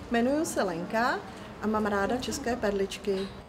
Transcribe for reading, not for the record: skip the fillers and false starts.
Jmenuji se Lenka a mám ráda české perličky.